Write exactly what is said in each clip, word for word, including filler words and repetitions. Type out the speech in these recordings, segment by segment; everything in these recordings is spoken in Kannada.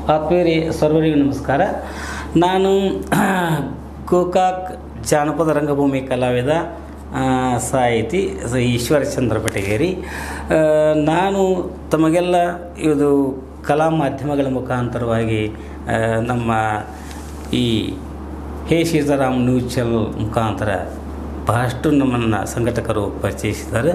ಆತ್ಮೀಯರೇ ಸರ್ವರಿಗೂ ನಮಸ್ಕಾರ. ನಾನು ಗೋಕಾಕ್ ಜಾನಪದ ರಂಗಭೂಮಿ ಕಲಾವಿದ, ಸಾಹಿತಿ ಈಶ್ವರಚಂದ್ರ ಬೆಟಗೇರಿ. ನಾನು ತಮಗೆಲ್ಲ ಇದು ಕಲಾ ಮಾಧ್ಯಮಗಳ ಮುಖಾಂತರವಾಗಿ ನಮ್ಮ ಈ ಹೇ ಸೀತಾರಾಮ್ ನ್ಯೂಸ್ ಚಾನಲ್ ಮುಖಾಂತರ ಬಹಳಷ್ಟು ನಮ್ಮನ್ನು ಸಂಘಟಕರು ಪರಿಚಯಿಸಿದ್ದಾರೆ.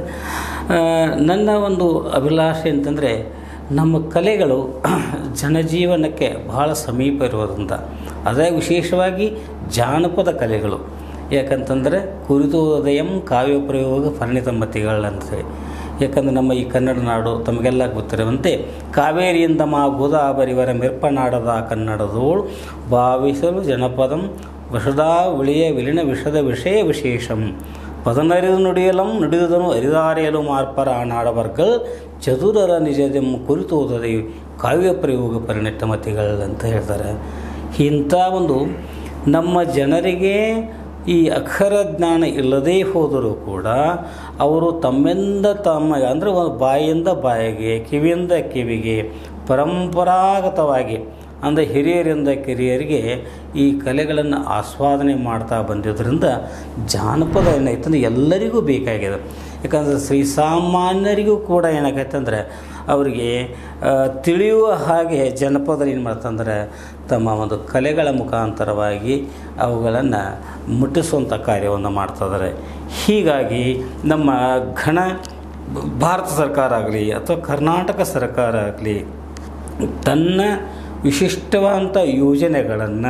ನನ್ನ ಒಂದು ಅಭಿಲಾಷೆ ಅಂತಂದರೆ ನಮ್ಮ ಕಲೆಗಳು ಜನಜೀವನಕ್ಕೆ ಬಹಳ ಸಮೀಪ ಇರೋದ್ರಿಂದ, ಅದೇ ವಿಶೇಷವಾಗಿ ಜಾನಪದ ಕಲೆಗಳು. ಯಾಕಂತಂದರೆ ಕುರಿತೋದಯಂ ಕಾವ್ಯ ಪ್ರಯೋಗ ಪರಿಣಿತಮತಿಗಳಂತೇಳಿ. ಯಾಕಂದರೆ ನಮ್ಮ ಈ ಕನ್ನಡ ನಾಡು ತಮಗೆಲ್ಲ ಗೊತ್ತಿರುವಂತೆ ಕಾವೇರಿಯಿಂದ ಮಾ ಗೋದಾವರಿವರ ಮಿರ್ಪನಾಡದ ಕನ್ನಡದೋಳು ಭಾವಿಸಲು ಜನಪದಂ ವಶದಾ ವಿಳಿಯ ವಿಲಿನ ವಿಷದ ವಿಷಯ ವಿಶೇಷಂ ಪದನರಿದು ನುಡಿಯಲಂ ನುಡಿದುದನು ಅರಿದಾರೆಯಲು ಮಾರ್ಪರ ನಾಡವರ್ಗಲ್ ಚತುರರ ನಿಜದೆಂ ಕುರಿತೋದದೆ ಕಾವ್ಯ ಪ್ರಯೋಗ ಪರಿಣಿತಮತಿಗಳು ಅಂತ ಹೇಳ್ತಾರೆ. ಇಂಥ ಒಂದು ನಮ್ಮ ಜನರಿಗೆ ಈ ಅಕ್ಷರ ಜ್ಞಾನ ಇಲ್ಲದೇ ಹೋದರೂ ಕೂಡ ಅವರು ತಮ್ಮಿಂದ ತಮ್ಮ ಅಂದರೆ ಒಂದು ಬಾಯಿಂದ ಬಾಯಿಗೆ, ಕಿವಿಯಿಂದ ಕಿವಿಗೆ ಪರಂಪರಾಗತವಾಗಿ ಅಂದರೆ ಹಿರಿಯರಿಂದ ಕಿರಿಯರಿಗೆ ಈ ಕಲೆಗಳನ್ನು ಆಸ್ವಾದನೆ ಮಾಡ್ತಾ ಬಂದಿದ್ದರಿಂದ ಜಾನಪದ ಏನಾಯ್ತಂದ್ರೆ ಎಲ್ಲರಿಗೂ ಬೇಕಾಗಿದೆ. ಯಾಕಂದರೆ ಶ್ರೀಸಾಮಾನ್ಯರಿಗೂ ಕೂಡ ಏನಾಗೈತೆ ಅಂದರೆ ಅವರಿಗೆ ತಿಳಿಯುವ ಹಾಗೆ ಜನಪದ ಏನು ಮಾಡ್ತಂದ್ರೆ ತಮ್ಮ ಒಂದು ಕಲೆಗಳ ಮುಖಾಂತರವಾಗಿ ಅವುಗಳನ್ನು ಮುಟ್ಟಿಸುವಂಥ ಕಾರ್ಯವನ್ನು ಮಾಡ್ತಿದ್ದಾರೆ. ಹೀಗಾಗಿ ನಮ್ಮ ಘನ ಭಾರತ ಸರ್ಕಾರ ಆಗಲಿ ಅಥವಾ ಕರ್ನಾಟಕ ಸರ್ಕಾರ ಆಗಲಿ ತನ್ನ ವಿಶಿಷ್ಟವಾದಂಥ ಯೋಜನೆಗಳನ್ನು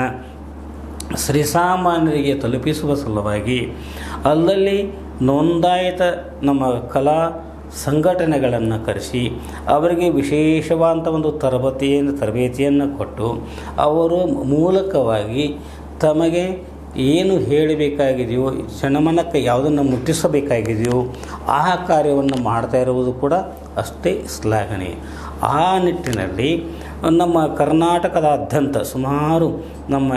ಶ್ರೀಸಾಮಾನ್ಯರಿಗೆ ತಲುಪಿಸುವ ಸಲುವಾಗಿ ಅಲ್ಲಲ್ಲಿ ನೋಂದಾಯಿತ ನಮ್ಮ ಕಲಾ ಸಂಘಟನೆಗಳನ್ನು ಕರೆಸಿ ಅವರಿಗೆ ವಿಶೇಷವಾದಂಥ ಒಂದು ತರಬೇತಿಯನ್ನು ತರಬೇತಿಯನ್ನು ಕೊಟ್ಟು ಅವರ ಮೂಲಕವಾಗಿ ತಮಗೆ ಏನು ಹೇಳಬೇಕಾಗಿದೆಯೋ, ಜನಮನಕ್ಕೆ ಯಾವುದನ್ನು ಮುಟ್ಟಿಸಬೇಕಾಗಿದೆಯೋ ಆ ಕಾರ್ಯವನ್ನು ಮಾಡ್ತಾ ಇರುವುದು ಕೂಡ ಅಷ್ಟೇ ಶ್ಲಾಘನೀಯ. ಆ ನಿಟ್ಟಿನಲ್ಲಿ ನಮ್ಮ ಕರ್ನಾಟಕದಾದ್ಯಂತ ಸುಮಾರು ನಮ್ಮ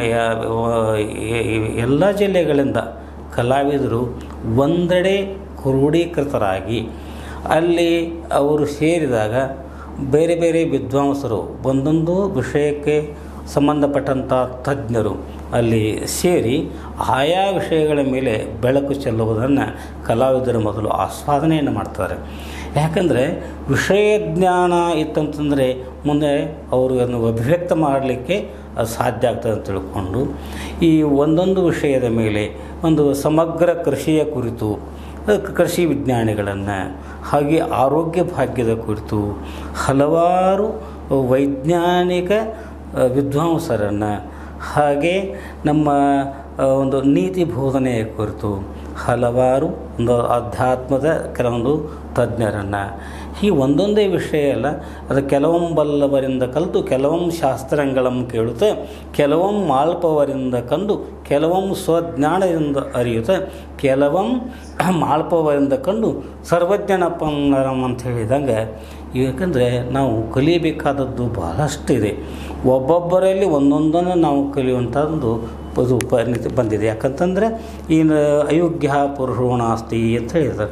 ಎಲ್ಲ ಜಿಲ್ಲೆಗಳಿಂದ ಕಲಾವಿದರು ಒಂದೆಡೆ ಕ್ರೋಢೀಕೃತರಾಗಿ ಅಲ್ಲಿ ಅವರು ಸೇರಿದಾಗ ಬೇರೆ ಬೇರೆ ವಿದ್ವಾಂಸರು ಒಂದೊಂದು ವಿಷಯಕ್ಕೆ ಸಂಬಂಧಪಟ್ಟಂಥ ತಜ್ಞರು ಅಲ್ಲಿ ಸೇರಿ ಆಯಾ ವಿಷಯಗಳ ಮೇಲೆ ಬೆಳಕು ಚೆಲ್ಲುವುದನ್ನು ಕಲಾವಿದರು ಮೊದಲು ಆಸ್ವಾದನೆಯನ್ನು ಮಾಡ್ತಾರೆ. ಯಾಕಂದರೆ ವಿಷಯ ಜ್ಞಾನ ಇತ್ತಂತಂದರೆ ಮುಂದೆ ಅವರು ಅದನ್ನು ಅಭಿವ್ಯಕ್ತ ಮಾಡಲಿಕ್ಕೆ ಅದು ಸಾಧ್ಯ ಆಗ್ತದೆ ಅಂತ ತಿಳ್ಕೊಂಡು ಈ ಒಂದೊಂದು ವಿಷಯದ ಮೇಲೆ ಒಂದು ಸಮಗ್ರ ಕೃಷಿಯ ಕುರಿತು ಕೃಷಿ ವಿಜ್ಞಾನಿಗಳನ್ನು, ಹಾಗೆ ಆರೋಗ್ಯ ಭಾಗ್ಯದ ಕುರಿತು ಹಲವಾರು ವೈಜ್ಞಾನಿಕ ವಿದ್ವಾಂಸರನ್ನು, ಹಾಗೆ ನಮ್ಮ ಒಂದು ನೀತಿ ಬೋಧನೆಯ ಕುರಿತು ಹಲವಾರು ಒಂದು ಅಧ್ಯಾತ್ಮದ ಕೆಲವೊಂದು ತಜ್ಞರನ್ನು, ಈ ಒಂದೊಂದೇ ವಿಷಯ ಅಲ್ಲ, ಅದು ಕೆಲವೊಂ ಬಲ್ಲವರಿಂದ ಕಲಿತು ಕೆಲವೊಂ ಶಾಸ್ತ್ರಂಗಳಂ ಕೇಳುತ್ತೆ, ಕೆಲವೊಂ ಮಾಳ್ಪವರಿಂದ ಕಂಡು ಕೆಲವೊಂ ಸ್ವಜ್ಞಾನದಿಂದ ಅರಿಯುತ್ತೆ, ಕೆಲವೊಂ ಮಾಳ್ಪವರಿಂದ ಕಂಡು ಸರ್ವಜ್ಞನಪ್ಪನರಂ ಅಂತ ಹೇಳಿದಂಗೆ. ಯಾಕಂದರೆ ನಾವು ಕಲಿಯಬೇಕಾದದ್ದು ಬಹಳಷ್ಟಿದೆ. ಒಬ್ಬೊಬ್ಬರಲ್ಲಿ ಒಂದೊಂದನ್ನು ನಾವು ಕಲಿಯುವಂಥದ್ದು ಅದು ಪರಿಣಿತಿ ಬಂದಿದೆ. ಯಾಕಂತಂದರೆ ಈ ಅಯೋಗ್ಯ ಪುರುಷೋಣಾಸ್ತಿ ಅಂತ ಹೇಳಿದ್ದಾರೆ.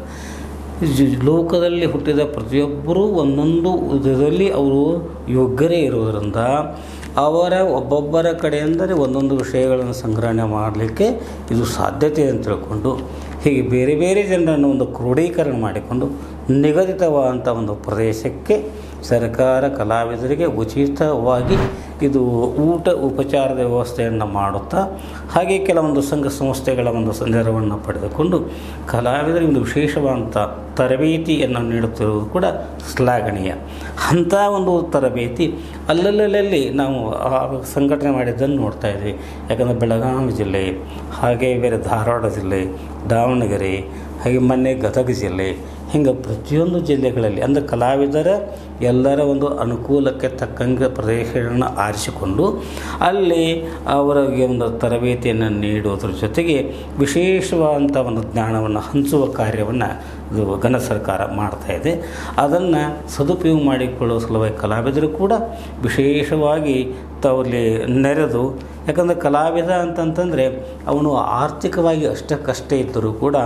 ಲೋಕದಲ್ಲಿ ಹುಟ್ಟಿದ ಪ್ರತಿಯೊಬ್ಬರೂ ಒಂದೊಂದು ಇದರಲ್ಲಿ ಅವರು ಯೋಗ್ಯರೇ ಇರೋದರಿಂದ ಅವರ ಒಬ್ಬೊಬ್ಬರ ಕಡೆಯಿಂದಲೇ ಒಂದೊಂದು ವಿಷಯಗಳನ್ನು ಸಂಗ್ರಹಣೆ ಮಾಡಲಿಕ್ಕೆ ಇದು ಸಾಧ್ಯತೆ ಅಂತ ತಿಳ್ಕೊಂಡು ಹೀಗೆ ಬೇರೆ ಬೇರೆ ಜನರನ್ನು ಒಂದು ಕ್ರೋಢೀಕರಣ ಮಾಡಿಕೊಂಡು ನಿಗದಿತವಾದಂಥ ಒಂದು ಪ್ರದೇಶಕ್ಕೆ ಸರ್ಕಾರ ಕಲಾವಿದರಿಗೆ ಉಚಿತವಾಗಿ ಇದು ಊಟ ಉಪಚಾರದ ವ್ಯವಸ್ಥೆಯನ್ನು ಮಾಡುತ್ತಾ, ಹಾಗೆ ಕೆಲವೊಂದು ಸಂಘ ಸಂಸ್ಥೆಗಳ ಒಂದು ನೆರವನ್ನು ಪಡೆದುಕೊಂಡು ಕಲಾವಿದರಿಗೆ ಒಂದು ವಿಶೇಷವಾದಂಥ ತರಬೇತಿಯನ್ನು ನೀಡುತ್ತಿರುವುದು ಕೂಡ ಶ್ಲಾಘನೀಯ. ಅಂಥ ಒಂದು ತರಬೇತಿ ಅಲ್ಲಲ್ಲಲ್ಲಿ ನಾವು ಸಂಘಟನೆ ಮಾಡಿದ್ದನ್ನು ನೋಡ್ತಾ ಇದ್ವಿ. ಯಾಕಂದರೆ ಬೆಳಗಾವಿ ಜಿಲ್ಲೆ, ಹಾಗೆ ಬೇರೆ ಧಾರವಾಡ ಜಿಲ್ಲೆ, ದಾವಣಗೆರೆ, ಹಾಗೆ ಮೊನ್ನೆ ಗದಗ ಜಿಲ್ಲೆ, ಹಿಂಗೆ ಪ್ರತಿಯೊಂದು ಜಿಲ್ಲೆಗಳಲ್ಲಿ ಅಂದರೆ ಕಲಾವಿದರ ಎಲ್ಲರ ಒಂದು ಅನುಕೂಲಕ್ಕೆ ತಕ್ಕಂಗೆ ಪ್ರದೇಶಗಳನ್ನು ಆರಿಸಿಕೊಂಡು ಅಲ್ಲಿ ಅವರಿಗೆ ಒಂದು ತರಬೇತಿಯನ್ನು ನೀಡುವುದರ ಜೊತೆಗೆ ವಿಶೇಷವಾದಂಥ ಒಂದು ಜ್ಞಾನವನ್ನು ಹಂಚುವ ಕಾರ್ಯವನ್ನು ಇದು ಘನ ಸರ್ಕಾರ ಮಾಡ್ತಾಯಿದೆ. ಅದನ್ನು ಸದುಪಯೋಗ ಮಾಡಿಕೊಳ್ಳುವ ಸಲುವಾಗಿ ಕಲಾವಿದರು ಕೂಡ ವಿಶೇಷವಾಗಿ ತವಲ್ಲಿ ನೆರೆದು, ಯಾಕಂದರೆ ಕಲಾವಿದ ಅಂತಂತಂದರೆ ಅವನು ಆರ್ಥಿಕವಾಗಿ ಅಷ್ಟಕ್ಕಷ್ಟೇ ಇದ್ದರೂ ಕೂಡ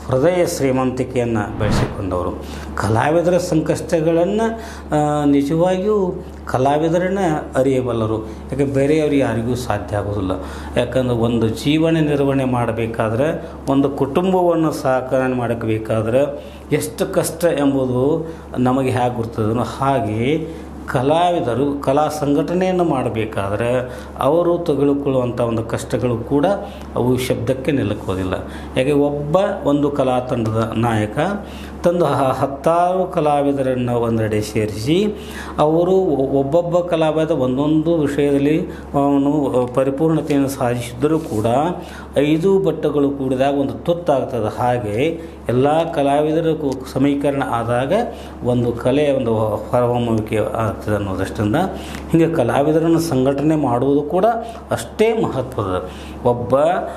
ಹೃದಯ ಶ್ರೀಮಂತಿಕೆಯನ್ನು ಬೆಳೆಸಿಕೊಂಡವರು. ಕಲಾವಿದರ ಸಂಕಷ್ಟಗಳನ್ನು ನಿಜವಾಗಿಯೂ ಕಲಾವಿದರನ್ನು ಅರಿಯಬಲ್ಲರು. ಯಾಕೆ ಬೇರೆಯವರು ಯಾರಿಗೂ ಸಾಧ್ಯ ಆಗೋದಿಲ್ಲ. ಯಾಕಂದರೆ ಒಂದು ಜೀವನ ನಿರ್ವಹಣೆ ಮಾಡಬೇಕಾದ್ರೆ, ಒಂದು ಕುಟುಂಬವನ್ನು ಸಹಕಾರ ಮಾಡಬೇಕಾದ್ರೆ ಎಷ್ಟು ಕಷ್ಟ ಎಂಬುದು ನಮಗೆ ಹೇಗೆ ಗೊತ್ತದೋ ಹಾಗೆ ಕಲಾವಿದರು ಕಲಾ ಸಂಘಟನೆಯನ್ನು ಮಾಡಬೇಕಾದ್ರೆ ಅವರು ತೆಗೆದುಕೊಳ್ಳುವಂಥ ಒಂದು ಕಷ್ಟಗಳು ಕೂಡ ಅವು ಶಬ್ದಕ್ಕೆ ನಿಲ್ಲುವುದಿಲ್ಲ. ಯಾಕೆ ಒಬ್ಬ ಒಂದು ಕಲಾ ತಂಡದ ನಾಯಕ ತಂದು ಹತ್ತಾರು ಕಲಾವಿದರನ್ನು ಒಂದೆಡೆ ಸೇರಿಸಿ ಅವರು ಒಬ್ಬೊಬ್ಬ ಕಲಾವಿದ ಒಂದೊಂದು ವಿಷಯದಲ್ಲಿ ಅವನು ಪರಿಪೂರ್ಣತೆಯನ್ನು ಸಾಧಿಸಿದ್ದರೂ ಕೂಡ ಐದು ಬಟ್ಟಗಳು ಕೂಡಿದಾಗ ಒಂದು ತುತ್ತಾಗ್ತದೆ. ಹಾಗೆ ಎಲ್ಲ ಕಲಾವಿದರ ಸಮೀಕರಣ ಆದಾಗ ಒಂದು ಕಲೆ ಒಂದು ಹೊರಹೊಮ್ಮುವಿಕೆ ಆಗ್ತದೆ ಅನ್ನೋದಷ್ಟರಿಂದ ಹೀಗೆ ಕಲಾವಿದರನ್ನು ಸಂಘಟನೆ ಮಾಡುವುದು ಕೂಡ ಅಷ್ಟೇ ಮಹತ್ವದ. ಒಬ್ಬ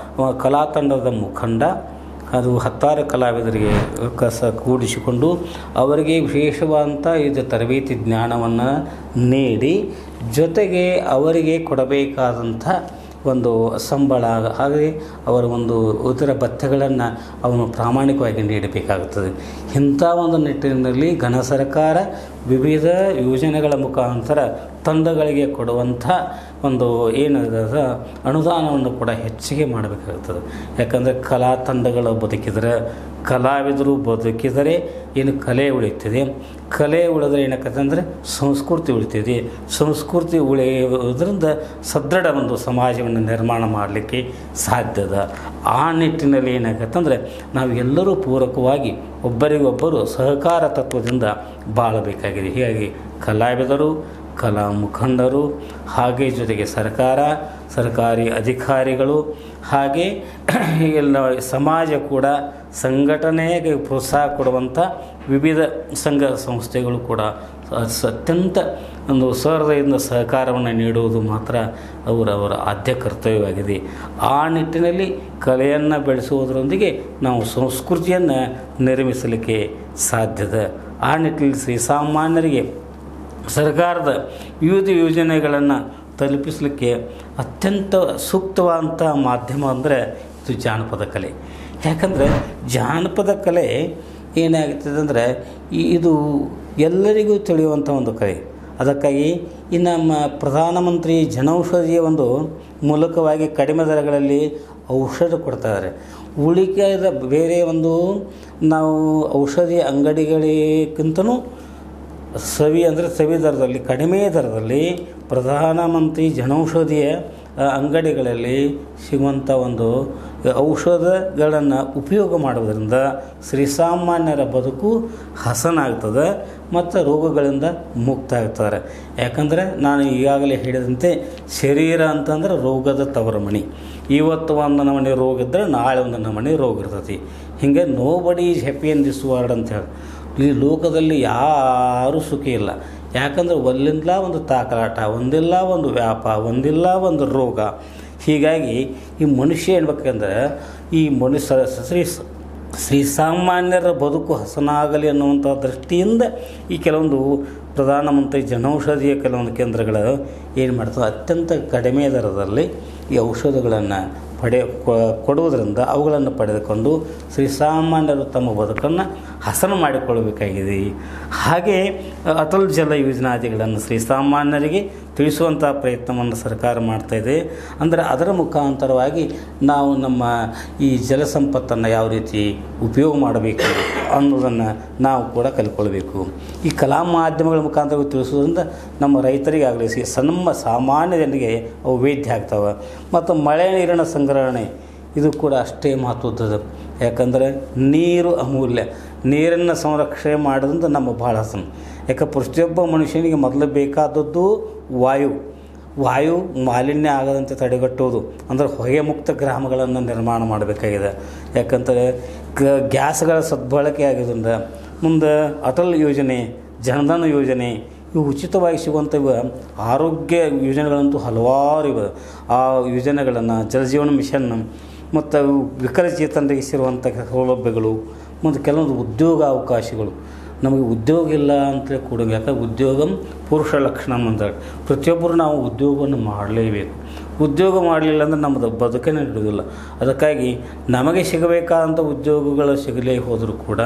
ಕಲಾ ತಂಡದ ಮುಖಂಡ ಅದು ಹತ್ತಾರು ಕಲಾವಿದರಿಗೆ ಕಸ ಕೂಡಿಸಿಕೊಂಡು ಅವರಿಗೆ ವಿಶೇಷವಾದಂಥ ಇದು ತರಬೇತಿ ಜ್ಞಾನವನ್ನು ನೀಡಿ ಜೊತೆಗೆ ಅವರಿಗೆ ಕೊಡಬೇಕಾದಂಥ ಒಂದು ಸಂಬಳ ಹಾಗೆ ಅವರ ಒಂದು ಇತರ ಭತ್ಯೆಗಳನ್ನು ಅವನು ಪ್ರಾಮಾಣಿಕವಾಗಿ ನೀಡಬೇಕಾಗುತ್ತದೆ. ಇಂಥ ಒಂದು ನಿಟ್ಟಿನಲ್ಲಿ ಘನ ಸರ್ಕಾರ ವಿವಿಧ ಯೋಜನೆಗಳ ಮುಖಾಂತರ ತಂಡಗಳಿಗೆ ಕೊಡುವಂಥ ಒಂದು ಏನಿದೆ ಅನುದಾನವನ್ನು ಕೂಡ ಹೆಚ್ಚಿಗೆ ಮಾಡಬೇಕಾಗುತ್ತದೆ. ಯಾಕಂದರೆ ಕಲಾ ತಂಡಗಳು ಬದುಕಿದರೆ, ಕಲಾವಿದರು ಬದುಕಿದರೆ ಏನು ಕಲೆ ಉಳಿಯುತ್ತದೆ. ಕಲೆ ಉಳಿದ್ರೆ ಏನಾಗ್ತದೆ ಅಂದರೆ ಸಂಸ್ಕೃತಿ ಉಳಿತಿದೆ. ಸಂಸ್ಕೃತಿ ಉಳಿಯೋದ್ರಿಂದ ಸದೃಢ ಒಂದು ಸಮಾಜವನ್ನು ನಿರ್ಮಾಣ ಮಾಡಲಿಕ್ಕೆ ಸಾಧ್ಯದ. ಆ ನಿಟ್ಟಿನಲ್ಲಿ ಏನಾಗತ್ತಂದರೆ ನಾವು ಎಲ್ಲರೂ ಪೂರಕವಾಗಿ ಒಬ್ಬರಿಗೊಬ್ಬರು ಸಹಕಾರ ತತ್ವದಿಂದ ಬಾಳಬೇಕಾಗಿದೆ. ಹೀಗಾಗಿ ಕಲಾವಿದರು, ಕಲಾ ಮುಖಂಡರು, ಹಾಗೆ ಜೊತೆಗೆ ಸರ್ಕಾರ, ಸರ್ಕಾರಿ ಅಧಿಕಾರಿಗಳು, ಹಾಗೆ ಎಲ್ಲ ಸಮಾಜ ಕೂಡ ಸಂಘಟನೆಗೆ ಪ್ರೋತ್ಸಾಹ ಕೊಡುವಂಥ ವಿವಿಧ ಸಂಘ ಸಂಸ್ಥೆಗಳು ಕೂಡ ಅತ್ಯಂತ ಒಂದು ಸಹೃದಯದಿಂದ ಸಹಕಾರವನ್ನು ನೀಡುವುದು ಮಾತ್ರ ಅವರವರ ಆದ್ಯ ಕರ್ತವ್ಯವಾಗಿದೆ. ಆ ನಿಟ್ಟಿನಲ್ಲಿ ಕಲೆಯನ್ನು ಬೆಳೆಸುವುದರೊಂದಿಗೆ ನಾವು ಸಂಸ್ಕೃತಿಯನ್ನು ನಿರ್ಮಿಸಲಿಕ್ಕೆ ಸಾಧ್ಯದ. ಆ ನಿಟ್ಟಿನಲ್ಲಿ ಶ್ರೀಸಾಮಾನ್ಯರಿಗೆ ಸರ್ಕಾರದ ವಿವಿಧ ಯೋಜನೆಗಳನ್ನು ತಲುಪಿಸಲಿಕ್ಕೆ ಅತ್ಯಂತ ಸೂಕ್ತವಾದಂಥ ಮಾಧ್ಯಮ ಅಂದರೆ ಇದು ಜಾನಪದ ಕಲೆ. ಯಾಕಂದರೆ ಜಾನಪದ ಕಲೆ ಏನಾಗ್ತದೆ ಅಂದರೆ ಇದು ಎಲ್ಲರಿಗೂ ತಿಳಿಯುವಂಥ ಒಂದು ಕಲೆ. ಅದಕ್ಕಾಗಿ ಈ ನಮ್ಮ ಪ್ರಧಾನಮಂತ್ರಿ ಜನೌಷಧಿಯ ಒಂದು ಮೂಲಕವಾಗಿ ಕಡಿಮೆ ದರಗಳಲ್ಲಿ ಔಷಧ ಕೊಡ್ತಾಯಿದ್ದಾರೆ. ಉಳಿಕೆದ ಬೇರೆ ಒಂದು ನಾವು ಔಷಧಿ ಅಂಗಡಿಗಳಿಗಿಂತನೂ ಸವಿ ಅಂದರೆ ಸವಿ ದರದಲ್ಲಿ ಕಡಿಮೆ ದರದಲ್ಲಿ ಪ್ರಧಾನಮಂತ್ರಿ ಜನೌಷಧಿಯ ಅಂಗಡಿಗಳಲ್ಲಿ ಸಿಗುವಂಥ ಒಂದು ಔಷಧಗಳನ್ನು ಉಪಯೋಗ ಮಾಡುವುದರಿಂದ ಶ್ರೀಸಾಮಾನ್ಯರ ಬದುಕು ಹಸನಾಗ್ತದೆ ಮತ್ತು ರೋಗಗಳಿಂದ ಮುಕ್ತ ಆಗ್ತಾರೆ. ಯಾಕಂದರೆ ನಾನು ಈಗಾಗಲೇ ಹೇಳಿದಂತೆ ಶರೀರ ಅಂತಂದ್ರೆ ರೋಗದ ತವರ ಮಣಿ. ಇವತ್ತು ಒಂದು ನಮೂನೆ ರೋಗ ಇದ್ದರೆ ನಾಳೆ ಒಂದು ನಮೂನೆ ರೋಗ ಇರ್ತೈತಿ. ಹೀಗೆ nobody is happy in this world ಅಂತ ಹೇಳಿ ಈ ಲೋಕದಲ್ಲಿ ಯಾರೂ ಸುಖಿ ಇಲ್ಲ. ಯಾಕಂದರೆ ಒಂದಿಲ್ಲ ಒಂದು ತಾಕಲಾಟ, ಒಂದಿಲ್ಲ ಒಂದು ವ್ಯಾಪ, ಒಂದಿಲ್ಲ ಒಂದು ರೋಗ. ಹೀಗಾಗಿ ಈ ಮನುಷ್ಯ ಏನ್ಬೇಕಂದ್ರೆ ಈ ಮನುಷ್ಯ ಶ್ರೀ ಶ್ರೀಸಾಮಾನ್ಯರ ಬದುಕು ಹಸನಾಗಲಿ ಅನ್ನುವಂಥ ದೃಷ್ಟಿಯಿಂದ ಈ ಕೆಲವೊಂದು ಪ್ರಧಾನಮಂತ್ರಿ ಜನೌಷಧಿಯ ಕೆಲವೊಂದು ಕೇಂದ್ರಗಳು ಏನು ಮಾಡ್ತವೆ, ಅತ್ಯಂತ ಕಡಿಮೆ ದರದಲ್ಲಿ ಈ ಔಷಧಗಳನ್ನು ಪಡೆ ಕೊಡುವುದರಿಂದ ಅವುಗಳನ್ನು ಪಡೆದುಕೊಂಡು ಶ್ರೀಸಾಮಾನ್ಯರು ತಮ್ಮ ಬದುಕನ್ನು ಹಸನು ಮಾಡಿಕೊಳ್ಳಬೇಕಾಗಿದೆ. ಹಾಗೆ ಅಟಲ್ ಜಲ ಯೋಜನಾದಿಗಳನ್ನು ಶ್ರೀಸಾಮಾನ್ಯರಿಗೆ ತಿಳಿಸುವಂಥ ಪ್ರಯತ್ನವನ್ನು ಸರ್ಕಾರ ಮಾಡ್ತಾಯಿದೆ. ಅಂದರೆ ಅದರ ಮುಖಾಂತರವಾಗಿ ನಾವು ನಮ್ಮ ಈ ಜಲ ಸಂಪತ್ತನ್ನು ಯಾವ ರೀತಿ ಉಪಯೋಗ ಮಾಡಬೇಕು ಅನ್ನೋದನ್ನು ನಾವು ಕೂಡ ಕಲ್ತ್ಕೊಳ್ಬೇಕು. ಈ ಕಲಾ ಮಾಧ್ಯಮಗಳ ಮುಖಾಂತರ ತಿಳಿಸೋದ್ರಿಂದ ನಮ್ಮ ರೈತರಿಗಾಗಲಿ ಸಿ ನಮ್ಮ ಸಾಮಾನ್ಯ ಜನರಿಗೆ ಅವು ವೇದ್ಯ ಆಗ್ತವೆ. ಮತ್ತು ಮಳೆ ನೀರಿನ ಸಂಗ್ರಹಣೆ ಇದು ಕೂಡ ಅಷ್ಟೇ ಮಹತ್ವದ್ದು. ಯಾಕಂದರೆ ನೀರು ಅಮೂಲ್ಯ. ನೀರನ್ನು ಸಂರಕ್ಷಣೆ ಮಾಡೋದ್ರಿಂದ ನಮ್ಮ ಭಾಳ ಹಸನು. ಯಾಕೆ ಪ್ರತಿಯೊಬ್ಬ ಮನುಷ್ಯನಿಗೆ ಮೊದಲು ಬೇಕಾದದ್ದು ವಾಯು. ವಾಯು ಮಾಲಿನ್ಯ ಆಗದಂತೆ ತಡೆಗಟ್ಟುವುದು ಅಂದರೆ ಹೊಗೆ ಮುಕ್ತ ಗ್ರಾಮಗಳನ್ನು ನಿರ್ಮಾಣ ಮಾಡಬೇಕಾಗಿದೆ. ಯಾಕಂದರೆ ಗ್ಯಾಸ್ಗಳ ಸದ್ಬಳಕೆ ಆಗೋದ್ರಿಂದ ಮುಂದೆ ಅಟಲ್ ಯೋಜನೆ, ಜನಧನ ಯೋಜನೆ ಇವು ಉಚಿತವಾಗಿ ಸಿಗುವಂಥ ಇವ ಆರೋಗ್ಯ ಯೋಜನೆಗಳಂತೂ ಹಲವಾರು ಇವೆ. ಆ ಯೋಜನೆಗಳನ್ನು ಜಲಜೀವನ ಮಿಷನ್ ಮತ್ತು ವಿಕಲಚೇತನರಿಗೆ ಸಿರುವಂಥ ಸೌಲಭ್ಯಗಳು ಮತ್ತು ಕೆಲವೊಂದು ಉದ್ಯೋಗ ಅವಕಾಶಗಳು ನಮಗೆ ಉದ್ಯೋಗ ಇಲ್ಲ ಅಂತೇಳಿ ಕೂಡ, ಯಾಕಂದ್ರೆ ಉದ್ಯೋಗಂ ಪುರುಷ ಲಕ್ಷಣ ಅಂತೇಳಿ ಪ್ರತಿಯೊಬ್ಬರು ನಾವು ಉದ್ಯೋಗವನ್ನು ಮಾಡಲೇಬೇಕು. ಉದ್ಯೋಗ ಮಾಡಲಿಲ್ಲ ಅಂದರೆ ನಮ್ಮದು ಬದುಕೇ ನಡೆಯೋದಿಲ್ಲ. ಅದಕ್ಕಾಗಿ ನಮಗೆ ಸಿಗಬೇಕಾದಂಥ ಉದ್ಯೋಗಗಳು ಸಿಗಲೇ ಹೋದರೂ ಕೂಡ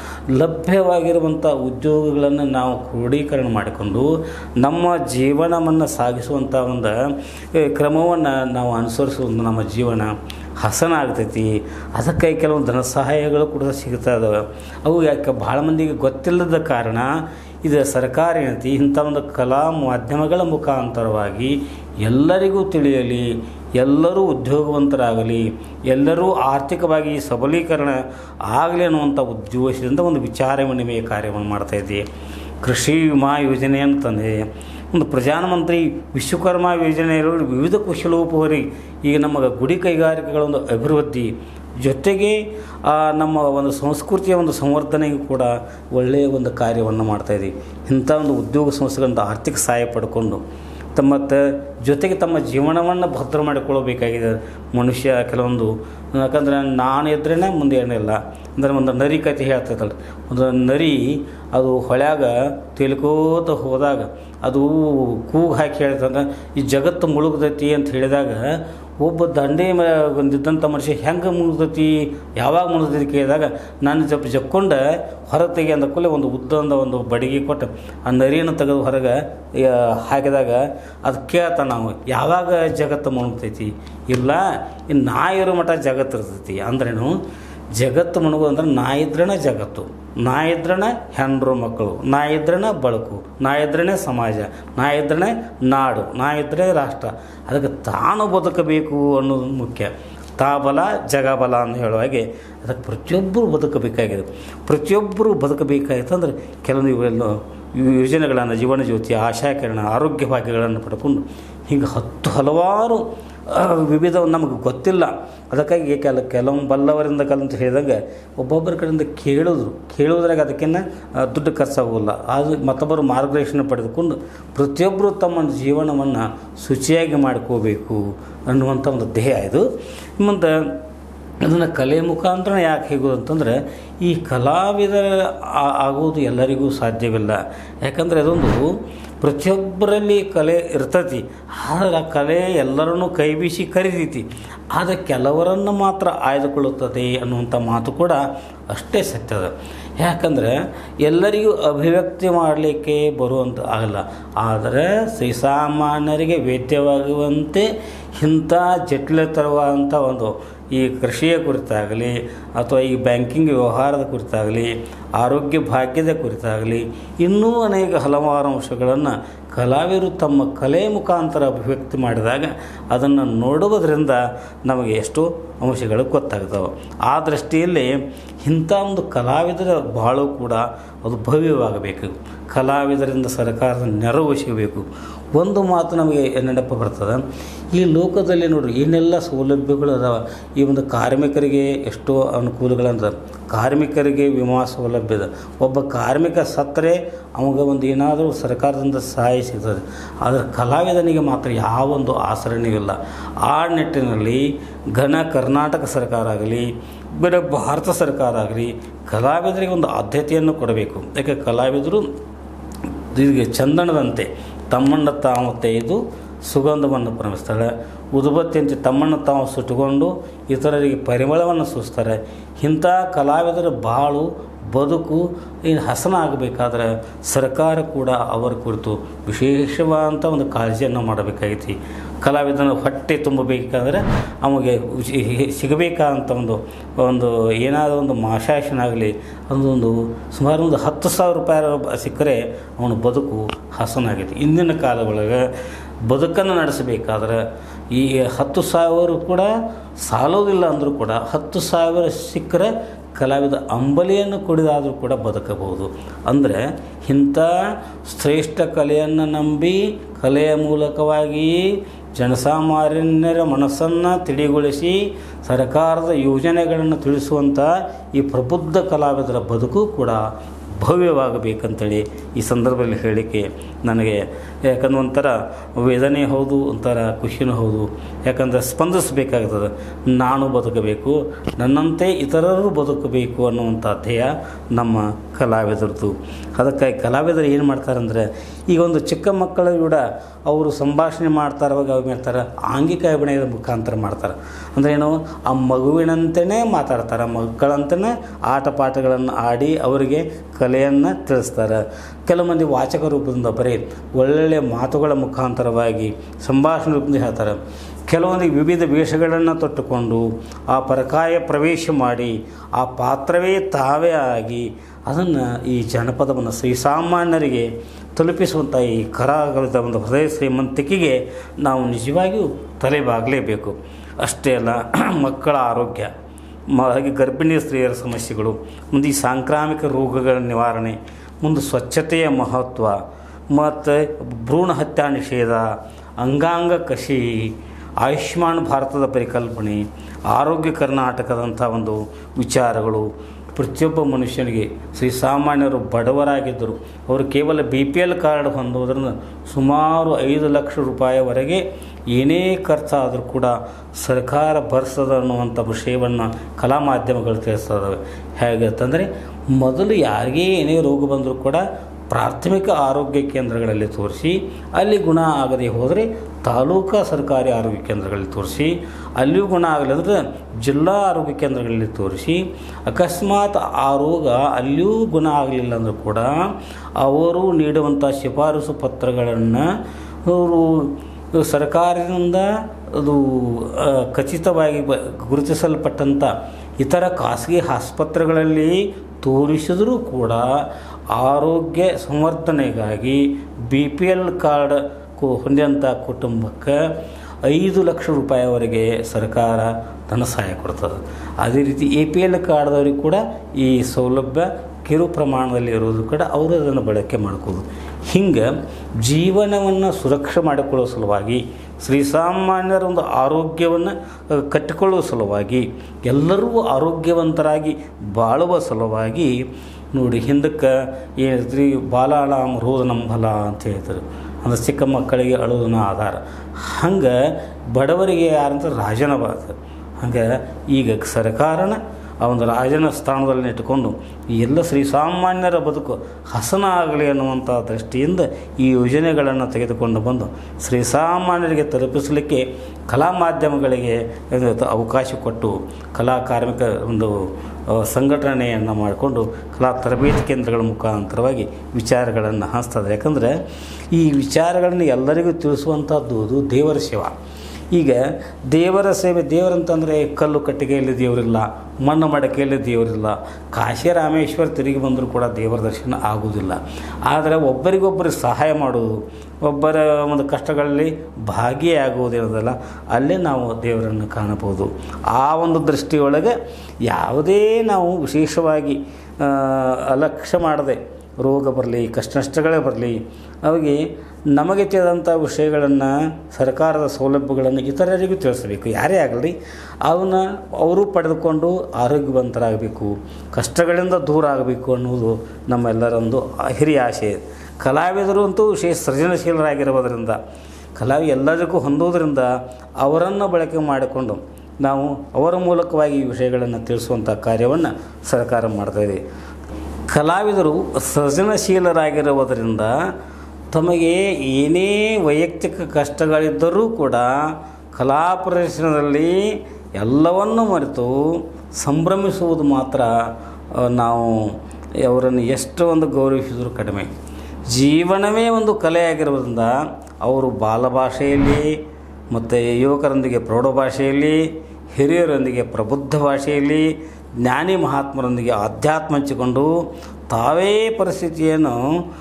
ಲಭ್ಯವಾಗಿರುವಂಥ ಉದ್ಯೋಗಗಳನ್ನು ನಾವು ಕ್ರೋಢೀಕರಣ ಮಾಡಿಕೊಂಡು ನಮ್ಮ ಜೀವನವನ್ನು ಸಾಗಿಸುವಂಥ ಒಂದು ಕ್ರಮವನ್ನು ನಾವು ಅನುಸರಿಸುವಂಥ ನಮ್ಮ ಜೀವನ ಹಸನ ಆಗ್ತೈತಿ. ಅದಕ್ಕಾಗಿ ಕೆಲವೊಂದು ಧನ ಸಹಾಯಗಳು ಕೂಡ ಸಿಗ್ತಾ ಇದ್ದಾವೆ. ಅವು ಯಾಕೆ ಭಾಳ ಮಂದಿಗೆ ಗೊತ್ತಿಲ್ಲದ ಕಾರಣ ಇದು ಸರ್ಕಾರ ಏನೈತಿ ಇಂಥ ಒಂದು ಕಲಾ ಮಾಧ್ಯಮಗಳ ಮುಖಾಂತರವಾಗಿ ಎಲ್ಲರಿಗೂ ತಿಳಿಯಲಿ, ಎಲ್ಲರೂ ಉದ್ಯೋಗವಂತರಾಗಲಿ, ಎಲ್ಲರೂ ಆರ್ಥಿಕವಾಗಿ ಸಬಲೀಕರಣ ಆಗಲಿ ಅನ್ನುವಂಥ ಉದ್ದೇಶದಿಂದ ಒಂದು ವಿಚಾರ ವಿನಿಮಯ ಕಾರ್ಯವನ್ನು ಮಾಡ್ತಾಯಿದ್ದೆ. ಕೃಷಿ ವಿಮಾ ಯೋಜನೆ ಅಂತಂದರೆ ಒಂದು ಪ್ರಧಾನಮಂತ್ರಿ ವಿಶ್ವಕರ್ಮ ಯೋಜನೆಯಲ್ಲಿ ವಿವಿಧ ಕುಶಲೋಪರಿ ಈಗ ನಮ್ಮ ಗುಡಿ ಕೈಗಾರಿಕೆಗಳ ಒಂದು ಅಭಿವೃದ್ಧಿ ಜೊತೆಗೆ ನಮ್ಮ ಒಂದು ಸಂಸ್ಕೃತಿಯ ಒಂದು ಸಂವರ್ಧನೆಗೂ ಕೂಡ ಒಳ್ಳೆಯ ಒಂದು ಕಾರ್ಯವನ್ನು ಮಾಡ್ತಾಯಿದ್ದೀವಿ. ಇಂಥ ಒಂದು ಉದ್ಯೋಗ ಸಂಸ್ಥೆಗಳಿಂದ ಆರ್ಥಿಕ ಸಹಾಯ ಪಡ್ಕೊಂಡು ತಮ್ಮ ತ ಜೊತೆಗೆ ತಮ್ಮ ಜೀವನವನ್ನು ಭದ್ರ ಮಾಡಿಕೊಳ್ಳಬೇಕಾಗಿದೆ ಮನುಷ್ಯ. ಕೆಲವೊಂದು ಯಾಕಂದರೆ ನಾನು ಇದ್ರೇ ಮುಂದೆ ಏನಿಲ್ಲ ಅಂದರೆ ಒಂದು ನರಿ ಕತೆ ಹೇಳ್ತೈತಲ್ಲ, ಒಂದು ನರಿ ಅದು ಹೊಳ್ಯಾಗ ತೇಲ್ಕೋತ ಹೋದಾಗ ಅದು ಕೂಗು ಹಾಕಿ ಹೇಳ್ತಂದ್ರೆ ಈ ಜಗತ್ತು ಮುಳುಗ್ದೈತಿ ಅಂತ ಹೇಳಿದಾಗ ಒಬ್ಬ ದಂಡೆ ಬಂದಿದ್ದಂಥ ಮನುಷ್ಯ ಹೆಂಗೆ ಮುಳುಗ್ದೈತಿ, ಯಾವಾಗ ಮುಳುಗ್ದೈತಿ ಕೇಳಿದಾಗ ನಾನು ಜಪ್ ಜಕ್ಕೊಂಡು ಹೊರಗೆ ತೆಗಿ ಅಂದ ಕೂಡಲೇ ಒಂದು ಉದ್ದಂದ ಒಂದು ಬಡಿಗೆ ಕೊಟ್ಟು ಆ ನರಿಯನ್ನು ತೆಗೆದು ಹೊರಗೆ ಹಾಕಿದಾಗ ಅದು ಕೇಳ್ತಾನೆ ನಾವು ಯಾವಾಗ ಜಗತ್ತು ಮುಳುಗ್ತೈತಿ, ಇಲ್ಲ ಇನ್ನು ನಾ ಇರೋ ಮಟ್ಟ ಜಗತ್ತು ಇರ್ತೈತಿ. ಅಂದ್ರೇನು ಜಗತ್ತು ಮುಳುಗು ಅಂದ್ರೆ ನಾ ಇದ್ರೇ ಜಗತ್ತು, ನಾ ಇದ್ರೇ ಹೆಣ್ಣರು ಮಕ್ಕಳು, ನಾ ಇದ್ರೇ ಬಳಕು, ನಾ ಇದ್ರೇ ಸಮಾಜ, ನಾ ಇದ್ರೇ ನಾಡು, ನಾ ಇದ್ದರೆ ರಾಷ್ಟ್ರ. ಅದಕ್ಕೆ ತಾನು ಬದುಕಬೇಕು ಅನ್ನೋದು ಮುಖ್ಯ. ತಾ ಬಲ ಜಗ ಬಲ ಅಂತ ಹೇಳೋ ಹಾಗೆ ಅದಕ್ಕೆ ಪ್ರತಿಯೊಬ್ಬರು ಬದುಕಬೇಕಾಗಿದೆ. ಪ್ರತಿಯೊಬ್ಬರು ಬದುಕಬೇಕಾಗಿತ್ತು ಅಂದರೆ ಕೆಲವೊಂದು ಇವೆಲ್ಲ ಯೋಜನೆಗಳನ್ನು ಜೀವನ ಜ್ಯೋತಿ, ಆಶಾಕಿರಣ, ಆರೋಗ್ಯ ಭಾಗ್ಯಗಳನ್ನು ಪಡ್ಕೊಂಡು ಹೀಗೆ ಹತ್ತು ಹಲವಾರು ವಿವಿಧ ನಮಗೆ ಗೊತ್ತಿಲ್ಲ. ಅದಕ್ಕಾಗಿ ಕೆಲ ಕೆಲವು ಬಲ್ಲವರಿಂದ ಕಲಂತ ಹೇಳಿದಂಗೆ ಒಬ್ಬೊಬ್ಬರ ಕಡೆಯಿಂದ ಕೇಳಿದ್ರು ಕೇಳೋದ್ರಾಗ ಅದಕ್ಕಿಂತ ದುಡ್ಡು ಖರ್ಚಾಗೋಲ್ಲ. ಅದು ಮತ್ತೊಬ್ಬರು ಮಾರ್ಗದರ್ಶನ ಪಡೆದುಕೊಂಡು ಪ್ರತಿಯೊಬ್ಬರು ತಮ್ಮ ಜೀವನವನ್ನು ಶುಚಿಯಾಗಿ ಮಾಡ್ಕೋಬೇಕು ಅನ್ನುವಂಥ ಒಂದು ಧ್ಯೇಯ ಇದು. ಮತ್ತು ಅದನ್ನು ಕಲೆ ಮುಖಾಂತರ ಯಾಕೆ ಹೇಗೋದು ಅಂತಂದರೆ ಈ ಕಲಾವಿದರ ಆಗೋದು ಎಲ್ಲರಿಗೂ ಸಾಧ್ಯವಿಲ್ಲ. ಯಾಕಂದರೆ ಅದೊಂದು ಪ್ರತಿಯೊಬ್ಬರಲ್ಲಿ ಕಲೆ ಇರ್ತೈತಿ. ಆದರೆ ಆ ಕಲೆ ಎಲ್ಲರನ್ನೂ ಕೈ ಬೀಸಿ ಕರೀತೈತಿ. ಆದರೆ ಕೆಲವರನ್ನು ಮಾತ್ರ ಆಯ್ದುಕೊಳ್ಳುತ್ತದೆ ಅನ್ನುವಂಥ ಮಾತು ಕೂಡ ಅಷ್ಟೇ ಸತ್ಯದ. ಯಾಕಂದರೆ ಎಲ್ಲರಿಗೂ ಅಭಿವ್ಯಕ್ತಿ ಮಾಡಲಿಕ್ಕೆ ಬರುವಂಥ ಆಗಲ್ಲ. ಆದರೆ ಶ್ರೀಸಾಮಾನ್ಯರಿಗೆ ವೇದ್ಯವಾಗುವಂತೆ ಇಂಥ ಜಟಿಲತರವಾದಂಥ ಒಂದು ಈ ಕೃಷಿಯ ಕುರಿತಾಗಲಿ ಅಥವಾ ಈ ಬ್ಯಾಂಕಿಂಗ್ ವ್ಯವಹಾರದ ಕುರಿತಾಗಲಿ, ಆರೋಗ್ಯ ಭಾಗ್ಯದ ಕುರಿತಾಗಲಿ ಇನ್ನೂ ಅನೇಕ ಹಲವಾರು ಅಂಶಗಳನ್ನು ಕಲಾವಿದರು ತಮ್ಮ ಕಲೆ ಮುಖಾಂತರ ಅಭಿವ್ಯಕ್ತಿ ಮಾಡಿದಾಗ ಅದನ್ನು ನೋಡುವುದರಿಂದ ನಮಗೆ ಎಷ್ಟೋ ಅಂಶಗಳು ಗೊತ್ತಾಗ್ತವೆ. ಆ ದೃಷ್ಟಿಯಲ್ಲಿ ಇಂಥ ಒಂದು ಕಲಾವಿದರ ಬಾಳು ಕೂಡ ಅದು ಭವ್ಯವಾಗಬೇಕು. ಕಲಾವಿದರಿಂದ ಸರ್ಕಾರದ ನೆರವು ಸಿಗಬೇಕು. ಒಂದು ಮಾತು ನಮಗೆ ನೆನಪು ಬರ್ತದೆ, ಈ ಲೋಕದಲ್ಲಿ ನೋಡ್ರಿ ಏನೆಲ್ಲ ಸೌಲಭ್ಯಗಳು ಅದಾವ. ಈ ಒಂದು ಕಾರ್ಮಿಕರಿಗೆ ಎಷ್ಟೋ ಅನುಕೂಲಗಳಂತ, ಕಾರ್ಮಿಕರಿಗೆ ವಿಮಾ ಸೌಲಭ್ಯ ಇದೆ. ಒಬ್ಬ ಕಾರ್ಮಿಕ ಸತ್ತರೆ ಅವಾಗ ಒಂದು ಏನಾದರೂ ಸರ್ಕಾರದಿಂದ ಸಹಾಯ ಸಿಗ್ತದೆ. ಆದರೆ ಕಲಾವಿದನಿಗೆ ಮಾತ್ರ ಯಾವೊಂದು ಆಸರಣೆ ಇಲ್ಲ. ಆ ನಿಟ್ಟಿನಲ್ಲಿ ಘನ ಕರ್ನಾಟಕ ಸರ್ಕಾರ ಆಗಲಿ, ಬೇರೆ ಭಾರತ ಸರ್ಕಾರ ಆಗಲಿ ಕಲಾವಿದರಿಗೆ ಒಂದು ಆದ್ಯತೆಯನ್ನು ಕೊಡಬೇಕು. ಯಾಕೆ ಕಲಾವಿದರು ಇದಕ್ಕೆ ಚಂದನದಂತೆ ತಮ್ಮನ್ನು ತಾವು ತೆಗೆದು ಸುಗಂಧವನ್ನು ಪರಮಿಸ್ತಾಳೆ. ಉದುಬತ್ತಿಯಂತೆ ತಮ್ಮನ್ನು ತಾವು ಸುಟ್ಟುಕೊಂಡು ಇತರರಿಗೆ ಪರಿಮಳವನ್ನು ಸೂಸ್ತಾರೆ. ಇಂಥ ಕಲಾವಿದರ ಬಾಳು ಬದುಕು ಇನ್ನು ಹಸನ ಆಗಬೇಕಾದ್ರೆ ಸರ್ಕಾರ ಕೂಡ ಅವರ ಕುರಿತು ವಿಶೇಷವಾದಂಥ ಒಂದು ಕಾಳಜಿಯನ್ನು ಮಾಡಬೇಕಾಗೈತಿ. ಕಲಾವಿದನ ಹೊಟ್ಟೆ ತುಂಬಬೇಕಾದ್ರೆ ಅವನಿಗೆ ಸಿಗಬೇಕಾದಂಥ ಒಂದು ಒಂದು ಏನಾದರೂ ಒಂದು ಮಾಶಾಸನಾಗಲಿ ಅದೊಂದು ಸುಮಾರು ಒಂದು ಹತ್ತು ಸಾವಿರ ರೂಪಾಯಿ ಸಿಕ್ಕರೆ ಅವನ ಬದುಕು ಹಸನಾಗೈತಿ. ಇಂದಿನ ಕಾಲದೊಳಗೆ ಬದುಕನ್ನು ನಡೆಸಬೇಕಾದ್ರೆ ಈ ಹತ್ತು ಸಾವಿರ ಕೂಡ ಸಾಲೋದಿಲ್ಲ ಅಂದರೂ ಕೂಡ ಹತ್ತು ಸಾವಿರ ಸಿಕ್ಕರೆ ಕಲಾವಿದ ಅಂಬಲಿಯನ್ನು ಕುಡಿದಾದರೂ ಕೂಡ ಬದುಕಬಹುದು. ಅಂದರೆ ಇಂಥ ಶ್ರೇಷ್ಠ ಕಲೆಯನ್ನು ನಂಬಿ ಕಲೆಯ ಮೂಲಕವಾಗಿ ಜನಸಾಮಾನ್ಯರ ಮನಸ್ಸನ್ನು ತಿಳಿಗೊಳಿಸಿ ಸರ್ಕಾರದ ಯೋಜನೆಗಳನ್ನು ತಿಳಿಸುವಂಥ ಈ ಪ್ರಬುದ್ಧ ಕಲಾವಿದರ ಬದುಕು ಕೂಡ ಭವ್ಯವಾಗಬೇಕಂತೇಳಿ ಈ ಸಂದರ್ಭದಲ್ಲಿ ಹೇಳಲಿಕ್ಕೆ ನನಗೆ, ಯಾಕಂದ್ರೆ ಒಂಥರ ವೇದನೆ ಹೌದು, ಒಂಥರ ಖುಷಿನೂ ಹೌದು. ಯಾಕಂದರೆ ಸ್ಪಂದಿಸಬೇಕಾಗ್ತದೆ. ನಾನು ಬದುಕಬೇಕು, ನನ್ನಂತೆ ಇತರರು ಬದುಕಬೇಕು ಅನ್ನುವಂಥ ಧ್ಯೇಯ ನಮ್ಮ ಕಲಾವಿದರದು. ಅದಕ್ಕಾಗಿ ಕಲಾವಿದರು ಏನು ಮಾಡ್ತಾರಂದರೆ, ಈಗ ಒಂದು ಚಿಕ್ಕ ಮಕ್ಕಳ ಕೂಡ ಅವರು ಸಂಭಾಷಣೆ ಮಾಡ್ತಾರವಾಗ ಅವ್ರು ಮಾಡ್ತಾರೆ ಆಂಗಿಕ ಅಭಿನಯದ ಮುಖಾಂತರ ಮಾಡ್ತಾರೆ. ಅಂದರೆ ಏನು, ಆ ಮಗುವಿನಂತೆಯೇ ಮಾತಾಡ್ತಾರೆ, ಮಕ್ಕಳಂತೆಯೇ ಆಟ ಪಾಠಗಳನ್ನು ಆಡಿ ಅವರಿಗೆ ಕಲೆಯನ್ನು ತಿಳಿಸ್ತಾರೆ. ಕೆಲವು ಮಂದಿ ವಾಚಕ ರೂಪದಿಂದ ಬರೀ ಒಳ್ಳೆಯ ಮಾತುಗಳ ಮುಖಾಂತರವಾಗಿ ಸಂಭಾಷಣೆ ರೂಪದಿಂದ ಹೇಳ್ತಾರೆ. ಕೆಲವೊಂದಿಗೆ ವಿವಿಧ ವೇಷಗಳನ್ನು ತೊಟ್ಟುಕೊಂಡು ಆ ಪರಕಾಯ ಪ್ರವೇಶ ಮಾಡಿ ಆ ಪಾತ್ರವೇ ತಾವೇ ಆಗಿ ಅದನ್ನು ಈ ಜನಪದವನ್ನು ಶ್ರೀಸಾಮಾನ್ಯರಿಗೆ ತಲುಪಿಸುವಂಥ ಈ ಕಲಾವಿದ ಒಂದು ಹೃದಯ ಶ್ರೀಮಂತಿಕೆಗೆ ನಾವು ನಿಜವಾಗಿಯೂ ತಲೆಬಾಗಲೇಬೇಕು. ಅಷ್ಟೇ ಅಲ್ಲ, ಮಕ್ಕಳ ಆರೋಗ್ಯ, ಹಾಗೆ ಗರ್ಭಿಣಿ ಸ್ತ್ರೀಯರ ಸಮಸ್ಯೆಗಳು, ಮುಂದೆ ಈ ಸಾಂಕ್ರಾಮಿಕ ರೋಗಗಳ ನಿವಾರಣೆ, ಮುಂದೆ ಸ್ವಚ್ಛತೆಯ ಮಹತ್ವ, ಮತ್ತು ಭ್ರೂಣ ಹತ್ಯಾ ನಿಷೇಧ, ಅಂಗಾಂಗ ಕಸಿ, ಆಯುಷ್ಮಾನ್ ಭಾರತದ ಪರಿಕಲ್ಪನೆ, ಆರೋಗ್ಯ ಕರ್ನಾಟಕದಂಥ ಒಂದು ವಿಚಾರಗಳು, ಪ್ರತಿಯೊಬ್ಬ ಮನುಷ್ಯನಿಗೆ ಶ್ರೀಸಾಮಾನ್ಯರು ಬಡವರಾಗಿದ್ದರು, ಅವರು ಕೇವಲ ಬಿ ಪಿ ಎಲ್ ಕಾರ್ಡ್ ಹೊಂದೋದ್ರಿಂದ ಸುಮಾರು ಐದು ಲಕ್ಷ ರೂಪಾಯಿವರೆಗೆ ಏನೇ ಖರ್ಚಾದರೂ ಕೂಡ ಸರ್ಕಾರ ಭರಿಸದ ಅನ್ನುವಂಥ ವಿಷಯವನ್ನು ಕಲಾ ಮಾಧ್ಯಮಗಳು ತಿಳಿಸ್ತವೆ. ಹೇಗಂತಂದರೆ, ಮೊದಲು ಯಾರಿಗೇ ಏನೇ ರೋಗ ಬಂದರೂ ಕೂಡ ಪ್ರಾಥಮಿಕ ಆರೋಗ್ಯ ಕೇಂದ್ರಗಳಲ್ಲಿ ತೋರಿಸಿ, ಅಲ್ಲಿ ಗುಣ ಆಗದೆ ಹೋದರೆ ತಾಲೂಕಾ ಸರ್ಕಾರಿ ಆರೋಗ್ಯ ಕೇಂದ್ರಗಳಲ್ಲಿ ತೋರಿಸಿ, ಅಲ್ಲಿಯೂ ಗುಣ ಆಗಲಿ ಅಂದರೆ ಜಿಲ್ಲಾ ಆರೋಗ್ಯ ಕೇಂದ್ರಗಳಲ್ಲಿ ತೋರಿಸಿ, ಅಕಸ್ಮಾತ್ ಆ ರೋಗ ಅಲ್ಲಿಯೂ ಗುಣ ಆಗಲಿಲ್ಲ ಅಂದರೂ ಕೂಡ ಅವರು ನೀಡುವಂಥ ಶಿಫಾರಸು ಪತ್ರಗಳನ್ನು ಅವರು ಸರ್ಕಾರದಿಂದ ಅದು ಖಚಿತವಾಗಿ ಬ ಗುರುತಿಸಲ್ಪಟ್ಟಂಥ ಇತರ ಖಾಸಗಿ ಆಸ್ಪತ್ರೆಗಳಲ್ಲಿ ತೋರಿಸಿದರೂ ಕೂಡ ಆರೋಗ್ಯ ಸಂವರ್ಧನೆಗಾಗಿ ಬಿ ಪಿ ಎಲ್ ಕಾರ್ಡ್ ಹೊಂದಿದಂಥ ಕುಟುಂಬಕ್ಕೆ ಐದು ಲಕ್ಷ ರೂಪಾಯಿವರೆಗೆ ಸರ್ಕಾರ ಧನ ಸಹಾಯ ಕೊಡ್ತದೆ. ಅದೇ ರೀತಿ ಎ ಪಿ ಎಲ್ ಕಾರ್ಡ್ದವ್ರಿಗೆ ಕೂಡ ಈ ಸೌಲಭ್ಯ ಕಿರು ಪ್ರಮಾಣದಲ್ಲಿ ಇರೋದು ಕೂಡ ಅವರು ಅದನ್ನು ಬಳಕೆ ಮಾಡ್ಕೋದು. ಹಿಂಗೆ ಜೀವನವನ್ನು ಸುರಕ್ಷೆ ಮಾಡಿಕೊಳ್ಳುವ ಸಲುವಾಗಿ, ಶ್ರೀಸಾಮಾನ್ಯರ ಒಂದು ಆರೋಗ್ಯವನ್ನು ಕಟ್ಟಿಕೊಳ್ಳುವ ಸಲುವಾಗಿ, ಎಲ್ಲರೂ ಆರೋಗ್ಯವಂತರಾಗಿ ಬಾಳುವ ಸಲುವಾಗಿ ನೋಡಿ, ಹಿಂದಕ್ಕೆ ಏನಿದ್ರಿ ಬಾಲಾಳಾಂ ರೋದನಂ ಬಲ ಅಂತ ಹೇಳ್ತಾರೆ. ಅಂದರೆ ಚಿಕ್ಕ ಮಕ್ಕಳಿಗೆ ಅಳುವುದನ್ನ ಆಧಾರ. ಹಂಗೆ ಬಡವರಿಗೆ ಯಾರಂತ ರಾಜನ ಬರ್ತದೆ. ಹಂಗೆ ಈಗ ಸರ್ಕಾರನ ಆ ಒಂದು ರಾಜನ ಸ್ಥಾನದಲ್ಲಿ ಇಟ್ಟುಕೊಂಡು ಈ ಎಲ್ಲ ಶ್ರೀಸಾಮಾನ್ಯರ ಬದುಕು ಹಸನ ಆಗಲಿ ಅನ್ನುವಂಥ ದೃಷ್ಟಿಯಿಂದ ಈ ಯೋಜನೆಗಳನ್ನು ತೆಗೆದುಕೊಂಡು ಬಂದು ಶ್ರೀಸಾಮಾನ್ಯರಿಗೆ ತಲುಪಿಸಲಿಕ್ಕೆ ಕಲಾ ಮಾಧ್ಯಮಗಳಿಗೆ ಅವಕಾಶ ಕೊಟ್ಟು ಕಲಾ ಕಾರ್ಮಿಕ ಒಂದು ಸಂಘಟನೆಯನ್ನು ಮಾಡಿಕೊಂಡು ಕಲಾ ತರಬೇತಿ ಕೇಂದ್ರಗಳ ಮುಖಾಂತರವಾಗಿ ವಿಚಾರಗಳನ್ನು ಹಂಚ್ತದೆ. ಯಾಕಂದರೆ ಈ ವಿಚಾರಗಳನ್ನು ಎಲ್ಲರಿಗೂ ತಿಳಿಸುವಂಥದ್ದು ಅದು ದೇವರ ಸೇವಾ. ಈಗ ದೇವರ ಸೇವೆ, ದೇವರಂತಂದರೆ ಕಲ್ಲು ಕಟ್ಟಿಗೆಯಲ್ಲಿ ದೇವರಿಲ್ಲ, ಮಣ್ಣು ಮಡಕೆಯಲ್ಲಿ ದೇವರಿಲ್ಲ, ಕಾಶಿ ರಾಮೇಶ್ವರ ತಿರುಗಿ ಬಂದರೂ ಕೂಡ ದೇವರ ದರ್ಶನ ಆಗುವುದಿಲ್ಲ. ಆದರೆ ಒಬ್ಬರಿಗೊಬ್ಬರಿಗೆ ಸಹಾಯ ಮಾಡುವುದು, ಒಬ್ಬರ ಒಂದು ಕಷ್ಟಗಳಲ್ಲಿ ಭಾಗಿಯಾಗುವುದೇನದಲ್ಲ, ಅಲ್ಲೇ ನಾವು ದೇವರನ್ನು ಕಾಣಬಹುದು. ಆ ಒಂದು ದೃಷ್ಟಿಯೊಳಗೆ ಯಾವುದೇ ನಾವು ವಿಶೇಷವಾಗಿ ಅಲಕ್ಷ್ಯ ಮಾಡದೆ, ರೋಗ ಬರಲಿ, ಕಷ್ಟ ನಷ್ಟಗಳೇ ಬರಲಿ, ಅವಿಗೆ ನಮಗೆ ತಿಳಿದಂಥ ವಿಷಯಗಳನ್ನು, ಸರ್ಕಾರದ ಸೌಲಭ್ಯಗಳನ್ನು ಇತರರಿಗೂ ತಿಳಿಸಬೇಕು. ಯಾರೇ ಆಗಲಿ ಅವನ್ನ ಅವರು ಪಡೆದುಕೊಂಡು ಆರೋಗ್ಯವಂತರಾಗಬೇಕು, ಕಷ್ಟಗಳಿಂದ ದೂರ ಆಗಬೇಕು ಅನ್ನುವುದು ನಮ್ಮೆಲ್ಲರೊಂದು ಹಿರಿಯ ಆಶೆ. ಕಲಾವಿದರು ಅಂತೂ ವಿಶೇಷ ಸೃಜನಶೀಲರಾಗಿರುವುದರಿಂದ, ಕಲಾವಿ ಎಲ್ಲರಿಗೂ ಹೊಂದೋದ್ರಿಂದ ಅವರನ್ನು ಬಳಕೆ ಮಾಡಿಕೊಂಡು ನಾವು ಅವರ ಮೂಲಕವಾಗಿ ಈ ವಿಷಯಗಳನ್ನು ತಿಳಿಸುವಂಥ ಕಾರ್ಯವನ್ನು ಸರ್ಕಾರ ಮಾಡ್ತಾಯಿದೆ. ಕಲಾವಿದರು ಸೃಜನಶೀಲರಾಗಿರುವುದರಿಂದ ತಮಗೆ ಏನೇ ವೈಯಕ್ತಿಕ ಕಷ್ಟಗಳಿದ್ದರೂ ಕೂಡ ಕಲಾ ಪ್ರದರ್ಶನದಲ್ಲಿ ಎಲ್ಲವನ್ನೂ ಮರೆತು ಸಂಭ್ರಮಿಸುವುದು ಮಾತ್ರ ನಾವು ಅವರನ್ನು ಎಷ್ಟು ಒಂದು ಗೌರವಿಸಿದರೂ ಕಡಿಮೆ. ಜೀವನವೇ ಒಂದು ಕಲೆಯಾಗಿರುವುದರಿಂದ ಅವರು ಬಾಲಭಾಷೆಯಲ್ಲಿ ಮತ್ತು ಯುವಕರೊಂದಿಗೆ ಪ್ರೌಢ ಭಾಷೆಯಲ್ಲಿ, ಹಿರಿಯರೊಂದಿಗೆ ಪ್ರಬುದ್ಧ ಭಾಷೆಯಲ್ಲಿ, ಜ್ಞಾನಿ ಮಹಾತ್ಮರೊಂದಿಗೆ ಆಧ್ಯಾತ್ಮ ಹಂಚಿಕೊಂಡು ತಾವೇ ಪರಿಸ್ಥಿತಿಯನ್ನು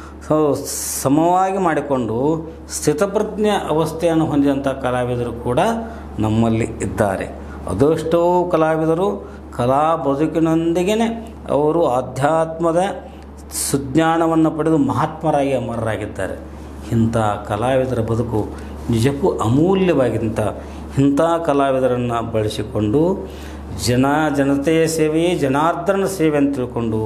ಸಮವಾಗಿ ಮಾಡಿಕೊಂಡು ಸ್ಥಿತಪ್ರಜ್ಞ ಅವಸ್ಥೆಯನ್ನು ಹೊಂದಿದಂಥ ಕಲಾವಿದರು ಕೂಡ ನಮ್ಮಲ್ಲಿ ಇದ್ದಾರೆ. ಅದೆಷ್ಟೋ ಕಲಾವಿದರು ಕಲಾ ಬದುಕಿನೊಂದಿಗೆ ಅವರು ಆಧ್ಯಾತ್ಮದ ಸುಜ್ಞಾನವನ್ನು ಪಡೆದು ಮಹಾತ್ಮರಾಗಿ ಅಮರರಾಗಿದ್ದಾರೆ. ಇಂಥ ಕಲಾವಿದರ ಬದುಕು ನಿಜಕ್ಕೂ ಅಮೂಲ್ಯವಾಗಿದ್ದಂಥ ಇಂಥ ಕಲಾವಿದರನ್ನು ಬಳಸಿಕೊಂಡು ಜನ ಜನತೆಯ ಸೇವೆ, ಜನಾರ್ದನ ಸೇವೆ ಅಂತ ತಿಳ್ಕೊಂಡು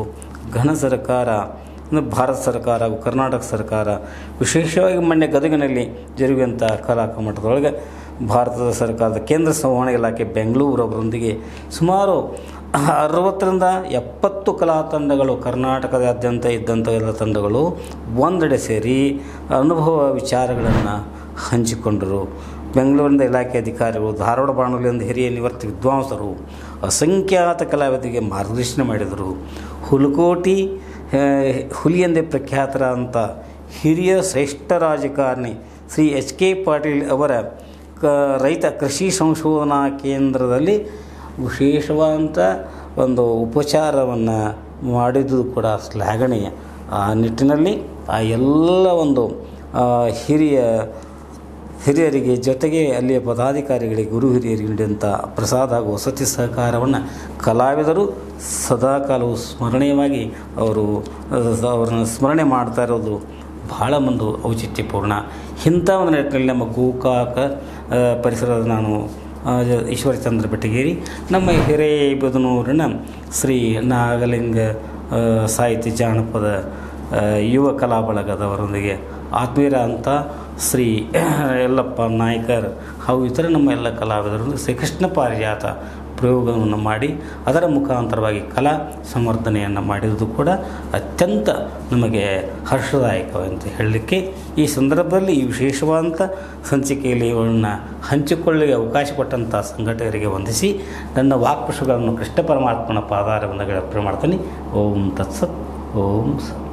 ಘನ ಸರ್ಕಾರ ಅಂದರೆ ಭಾರತ ಸರ್ಕಾರ ಹಾಗೂ ಕರ್ನಾಟಕ ಸರ್ಕಾರ ವಿಶೇಷವಾಗಿ ಮೊನ್ನೆ ಗದಗಿನಲ್ಲಿ ಜರುಗುವಂಥ ಕಲಾ ಕಮ್ಮಟದೊಳಗೆ ಭಾರತದ ಸರ್ಕಾರದ ಕೇಂದ್ರ ಸಂವಹನ ಇಲಾಖೆ ಬೆಂಗಳೂರು ಅವರೊಂದಿಗೆ ಸುಮಾರು ಅರವತ್ತರಿಂದ ಎಪ್ಪತ್ತು ಕಲಾ ತಂಡಗಳು ಕರ್ನಾಟಕದಾದ್ಯಂತ ಇದ್ದಂಥ ಎಲ್ಲ ತಂಡಗಳು ಒಂದೆಡೆ ಸೇರಿ ಅನುಭವ ವಿಚಾರಗಳನ್ನು ಹಂಚಿಕೊಂಡರು. ಬೆಂಗಳೂರಿನ ಇಲಾಖೆ ಅಧಿಕಾರಿಗಳು, ಧಾರವಾಡ ಬಾನುಲಿಯಿಂದ ಹಿರಿಯ ನಿವೃತ್ತ ವಿದ್ವಾಂಸರು, ಅಸಂಖ್ಯಾತ ಕಲಾವಿದರಿಗೆ ಮಾರ್ಗದರ್ಶನ ಮಾಡಿದರು. ಹುಲಕೋಟಿ ಹುಲಿ ಎಂದೇ ಪ್ರಖ್ಯಾತರಾದಂಥ ಹಿರಿಯ ಶ್ರೇಷ್ಠ ರಾಜಕಾರಣಿ ಶ್ರೀ ಎಚ್ ಕೆ ಪಾಟೀಲ್ ಅವರ ಕ ರೈತ ಕೃಷಿ ಸಂಶೋಧನಾ ಕೇಂದ್ರದಲ್ಲಿ ವಿಶೇಷವಾದಂಥ ಒಂದು ಉಪಚಾರವನ್ನು ಮಾಡಿದ್ದು ಕೂಡ ಶ್ಲಾಘನೀಯ. ಆ ನಿಟ್ಟಿನಲ್ಲಿ ಆ ಎಲ್ಲ ಒಂದು ಹಿರಿಯ ಹಿರಿಯರಿಗೆ ಜೊತೆಗೆ ಅಲ್ಲಿಯ ಪದಾಧಿಕಾರಿಗಳಿಗೆ, ಗುರು ಹಿರಿಯರಿಗೆ ನೀಡಿದಂಥ ಪ್ರಸಾದ ಹಾಗೂ ವಸತಿ ಸಹಕಾರವನ್ನು ಕಲಾವಿದರು ಸದಾಕಾಲವು ಸ್ಮರಣೀಯವಾಗಿ ಅವರು ಅವರನ್ನು ಸ್ಮರಣೆ ಮಾಡ್ತಾ ಇರೋದು ಬಹಳ ಒಂದು ಔಚಿತ್ಯಪೂರ್ಣ. ಇಂಥ ಒಂದು ನಿಟ್ಟಿನಲ್ಲಿ ನಮ್ಮ ಗೋಕಾಕ ಪರಿಸರದ ನಾನು ಈಶ್ವರಚಂದ್ರ ಬೆಟ್ಟಗೇರಿ, ನಮ್ಮ ಹಿರೇಬೆದನೂರಿನ ಶ್ರೀ ನಾಗಲಿಂಗ ಸಾಹಿತ್ಯ ಜಾನಪದ ಯುವ ಕಲಾ ಬಳಗದವರೊಂದಿಗೆ ಆತ್ಮೀಯರ ಅಂತ ಶ್ರೀ ಯಲ್ಲಪ್ಪ ನಾಯ್ಕರ್ ಹಾಗೂ ಇತರ ನಮ್ಮ ಎಲ್ಲ ಕಲಾವಿದರೊಂದಿಗೆ ಶ್ರೀಕೃಷ್ಣ ಪಾರಿಜಾತ ಪ್ರಯೋಗವನ್ನು ಮಾಡಿ ಅದರ ಮುಖಾಂತರವಾಗಿ ಕಲಾ ಸಂವರ್ಧನೆಯನ್ನು ಮಾಡಿರುವುದು ಕೂಡ ಅತ್ಯಂತ ನಮಗೆ ಹರ್ಷದಾಯಕವಂತ ಹೇಳಲಿಕ್ಕೆ ಈ ಸಂದರ್ಭದಲ್ಲಿ ಈ ವಿಶೇಷವಾದಂಥ ಸಂಚಿಕೆಯಲ್ಲಿ ಇವುಗಳನ್ನು ಹಂಚಿಕೊಳ್ಳಿ ಅವಕಾಶ ಕೊಟ್ಟಂಥ ಸಂಘಟಕರಿಗೆ ವಂದಿಸಿ ನನ್ನ ವಾಕ್ಪುಷ್ಪಗಳನ್ನು ಕೃಷ್ಣ ಪರಮಾತ್ಮನ ಪಾದಾರವನ್ನು ಅರ್ಪಣೆ ಮಾಡ್ತೀನಿ. ಓಂ ತತ್ಸತ್. ಓಂ ಸ